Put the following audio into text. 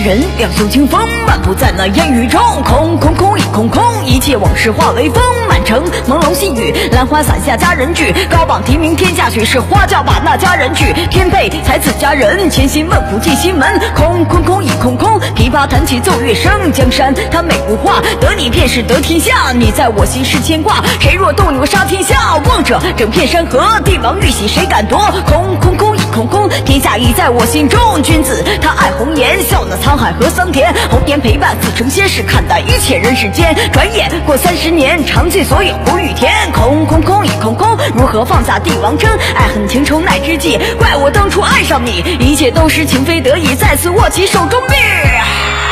人，两袖清风，漫步在那烟雨中，空空空一空空，一切往事化为风，满城朦胧细雨，兰花伞下佳人句，高榜题名天下曲，是花轿把那佳人娶，天配才子佳人，千辛万苦进西门，空空空一空空，琵琶弹起奏乐声，江山它美如画，得你便是得天下，你在我心是牵挂，谁若斗牛杀天下，望着整片山河，帝王玉玺谁敢夺，空空空一空空，天下已在我心中，君子他爱红颜，笑那沧海和桑田，红颜陪伴似成仙，是看淡一切人世间，转眼过30年，尝尽所有苦与甜，空空空一空空，如何放下帝王争，爱恨情仇奈之际，怪我当初爱上你，一切都是情非得已，再次握起手中臂。